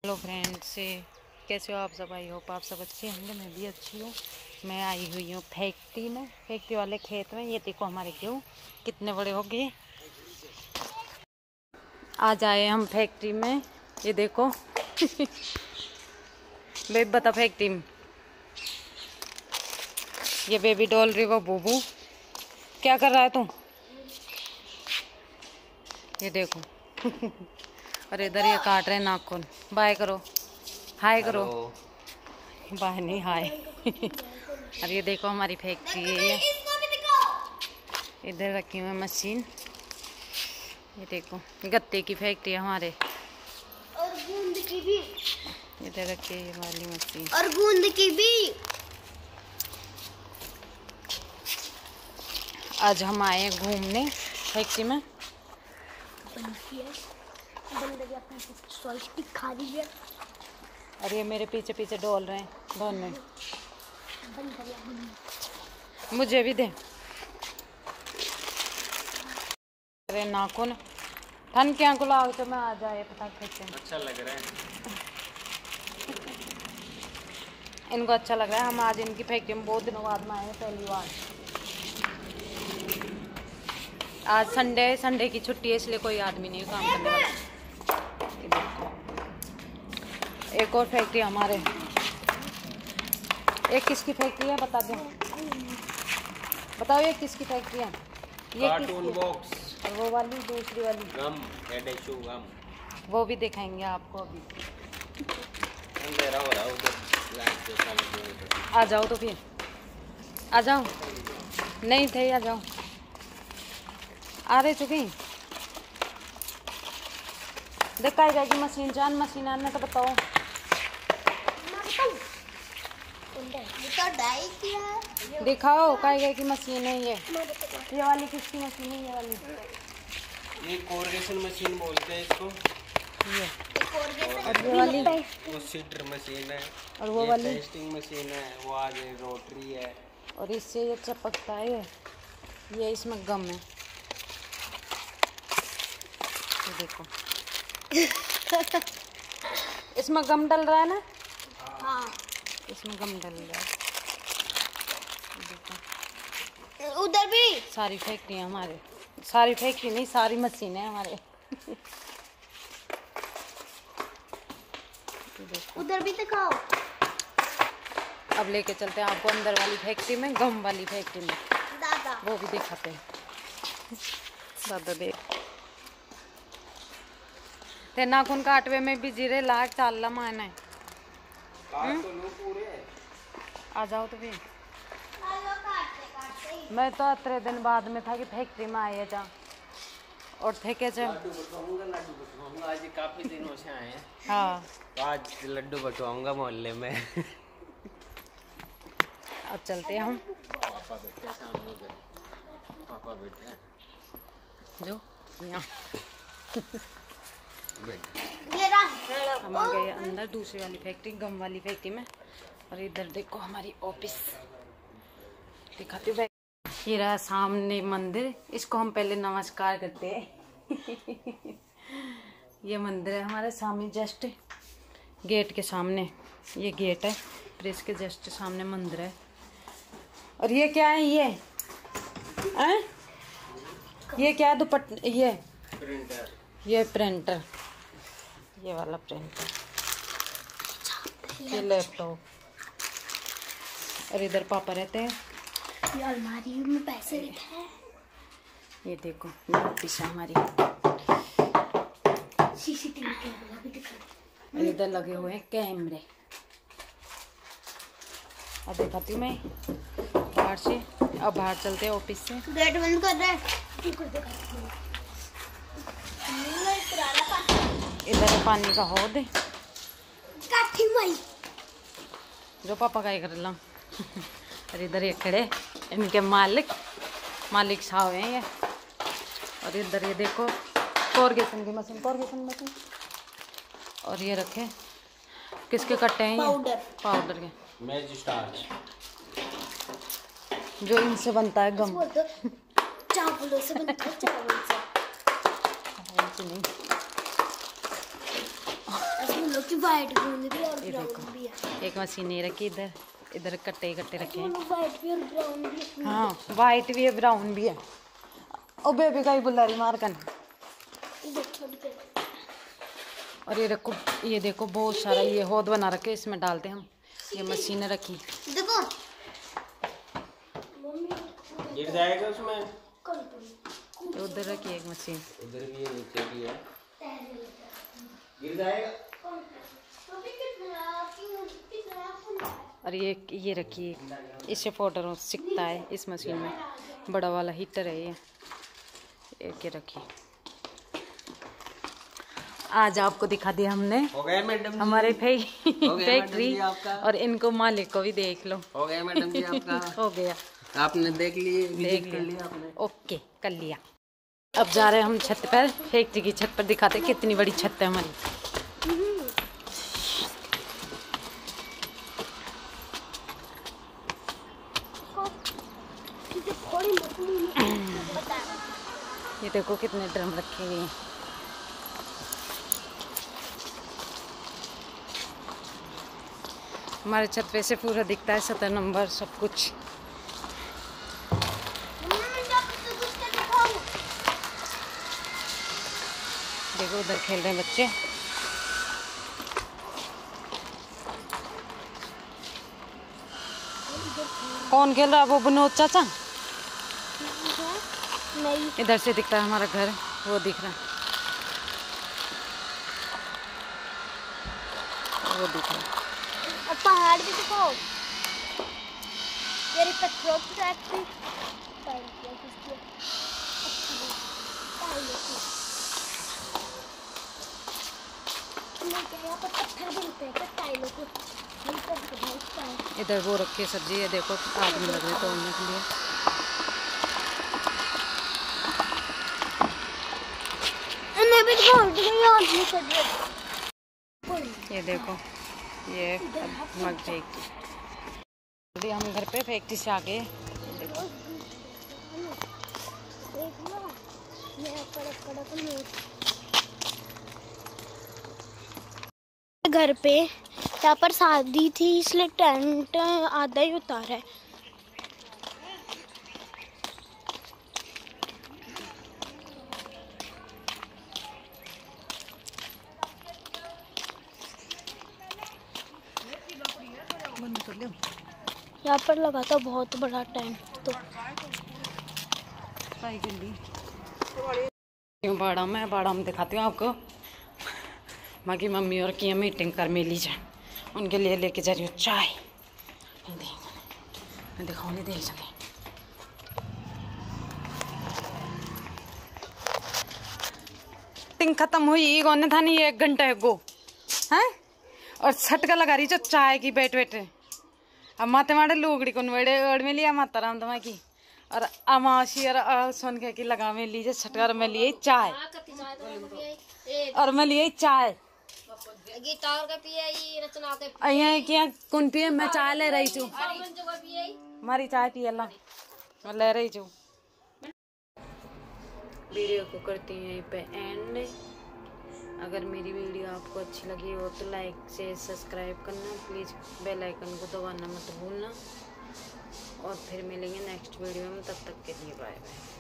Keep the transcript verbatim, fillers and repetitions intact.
Hello friends, कैसे हो आप सब? आई होप आप सब अच्छे होंगे। मैं भी अच्छी हूँ। मैं आई हुई हूँ फैक्ट्री में, फैक्ट्री वाले खेत में। ये देखो हमारे गेहूँ कितने बड़े हो गए। आज आए हम फैक्ट्री में। ये देखो बेबी बता फैक्ट्री में ये बेबी डॉल रही वो बूबू। क्या कर रहा है तू? ये देखो और इधर ये काट रहे नाखून। बाय करो, हाय करो। बाय नहीं, हाय। और ये देखो हमारी फैक्ट्री है ये। इधर रखी हुई है मशीन। ये देखो गत्ते की फैक्ट्री है हमारे। और गूंद की भी इधर रखी है ये वाली मशीन। और गूंद की भी। आज हम आए हैं घूमने फैक्ट्री में। खा लीजिए। और ये मेरे पीछे पीछे डोल रहे हैं दोनों। मुझे भी दे। अरे नाखून ठन क्या को लाग तो मैं आ जाए पता कैसे। अच्छा लग रहा है इनको अच्छा लग रहा है। हम आज इनकी फैक्ट्री में बहुत दिनों बाद में आए हैं, पहली बार। आज संडे है, संडे की छुट्टी है, इसलिए कोई आदमी नहीं काम करने वाला। एक और फैक्ट्री हमारे। एक किसकी फैक्ट्री है बता दो, बताओ ये किसकी फैक्ट्री है? ये कार्टून बॉक्स। और वो वाली दूसरी वाली गम एडेशो गम, वो भी दिखाएंगे आपको अभी। अंधेरा हो रहा है उधर लाइट के सामने। आ जाओ तो फिर आ जाओ। नहीं थे, आ जाओ। आ रहे चुकी देख काय काय की मशीन जान मशीन आने तो बताओ। दिखाओ काय काय की मशीन है ये। ये वाली किसकी मशीन है? ये वाली ये कोरगेशन मशीन बोलते हैं इसको। ये और ये वाली वो सीटर मशीन है। और वो ये वाली टेस्टिंग मशीन है। वो आज रोटरी है। और इससे ये चपकता है ये ये इसमें गम है। ये देखो इसमें गम डल रहा है ना। हाँ, इसमें गम डल रहा है। देखो उधर भी सारी फैक्ट्री हमारे, सारी फैक्ट्री नहीं सारी मशीन है हमारे। उधर भी दिखाओ। अब लेके चलते हैं आपको अंदर वाली फैक्ट्री में, गम वाली फैक्ट्री में। दादा वो भी दिखाते हैं। दादा देख ते नाखून काटवे में भी जीरे लाग चाल माना है। काट तो लो पूरे। आ जाओ तो फिर। मैं तो अतरे दिन बाद में था कि फैक्ट्री में आए जा और थे क्या चल लड्डू बटवाऊंगा लड्डू बटवाऊंगा आज काफी दिनों से आए हैं। हाँ तो आज लड्डू बटवाऊंगा मोहल्ले में। अब चलते हैं हम। पापा बैठे हैं सामने उधर। पापा बैठे हैं जो यहाँ ये रहा। हम आ गए अंदर दूसरी वाली फैक्ट्री, गम वाली फैक्ट्री में। और इधर देखो हमारी ऑफिस दिखाती हूँ। ये रहा सामने मंदिर, इसको हम पहले नमस्कार करते हैं। ये मंदिर है हमारे सामने, जस्ट गेट के सामने ये गेट है, फिर इसके जस्ट सामने मंदिर है। और ये क्या है? ये हैं? ये क्या है? दुपट्टा ये प्रिंटर। ये प्रिंटर, ये वाला प्रिंटर, ये लैपटॉप। और इधर पापा रहते हैं। ये अलमारी में पैसे रखे हैं। ये देखो ये ऑफिस है हमारी। सीसीटीवी कैमरा भी दिखा। और इधर लगे हुए हैं कैमरे। अब दिखाती हूँ मैं बाहर से। अब बाहर चलते हैं ऑफिस से। गेट बंद कर रहे हैं। इधर है पानी का हौद है जो पापा का ही कर ला। और इधर ये खड़े इनके मालिक मालिक साहब हैं ये। और इधर ये देखो कोरगेशन की मशीन, कोरगेशन मशीन। और ये रखे किसके कट्टे हैं? पाउडर पाउडर के, मैज स्टार्च जो इनसे बनता है गम। चावलों से बनता है, चावल से। नहीं ऐसे लोग इसकी वाइट बूंद भी और ये ब्राउन देखो भी है। एक मशीन ये रखी इधर, इधर कट्टे कट्टे रखे हैं। वाइट भी और ब्राउन भी है। हाँ वाइट भी है ब्राउन भी है। ओ बेबी का ही बुल्लारी मार कर। इधर छोड़ के और ये देखो, ये देखो बहुत सारा ये होद बना रखे, इसमें डालते हम। ये मशीन रखी, देखो गिर जाएगा उसमें। तो उधर रखी एक मशीन। उधर भी है, नीचे भी है। गिर जाएगा। और ये ये रखी है, इससे फोटो सिकता है इस मशीन में। बड़ा वाला हीटर है ये। एक ये रखी। आज आपको दिखा दिया हमने हो गया मैडम जी? हमारे फै हो गया फैक्ट्री मैडम जी आपका? और इनको मालिक को भी देख लो। हो गया मैडम जी आपका? हो गया, आपने देख लिए, देख विजिट कर लिया। लिया आपने? ओके कर लिया। अब जा रहे हैं हम छत पर, फैक्ट्री की छत पर। दिखाते कितनी बड़ी छत है हमारी। ये देखो कितने ड्रम रखे हुए हैं। हमारे छत पे से पूरा दिखता है, सत्रह नंबर सब कुछ। देखो उधर खेल रहे हैं बच्चे। कौन खेल रहा है? वो विनोद चाचा। नहीं इधर से दिखता है हमारा घर, वो दिख रहा है, वो दिख रहा है। और पहाड़ भी दिखाओ। मेरी पेट्रोल फैक्ट्री यहाँ पर पत्थर मिलते हैं टाइलों के। इधर वो रखी है सब्जी है, देखो आदमी लग रहे तोड़ने के लिए। मैं भी बोल रही हूँ आदमी कर रहे। ये देखो ये मग फेंक अभी हम घर पे फैक्ट्री से आ गए। देखो घर पे यहाँ पर शादी थी इसलिए टेंट आधा ही उतारा है। यहाँ पर लगा था बहुत बड़ा टेंट। तो बाड़ा में बाड़ा में दिखाती हूँ आपको। माँ की मम्मी और की मीटिंग कर मिली जाए, उनके लिए लेके जा रही हूँ चाय। मैं दिखाऊँ नहीं देख सके। मीटिंग खत्म हुई कौन था नहीं एक घंटे गो है, और छटका लगा रही जो चाय की बैठ बैठे। अब माते मारे लुगड़ी को बड़े ओढ़ में लिया माता राम दमा की, और अमाशी और सुन के की लगा में लीजिए छटका। और मैं लिए चाय, और मैं लिए चाय गिटार का पिए रचना के अं क्या कौन पिए। मैं चाय ले रही छू, हमारी चाय पिए ला मैं ले रही छू। वीडियो को करती हैं यहीं पे एंड। अगर मेरी वीडियो आपको अच्छी लगी हो तो लाइक शेयर सब्सक्राइब करना प्लीज़, बेल आइकन को दबाना मत भूलना। और फिर मिलेंगे नेक्स्ट वीडियो में, तब तक के लिए बाय बाय।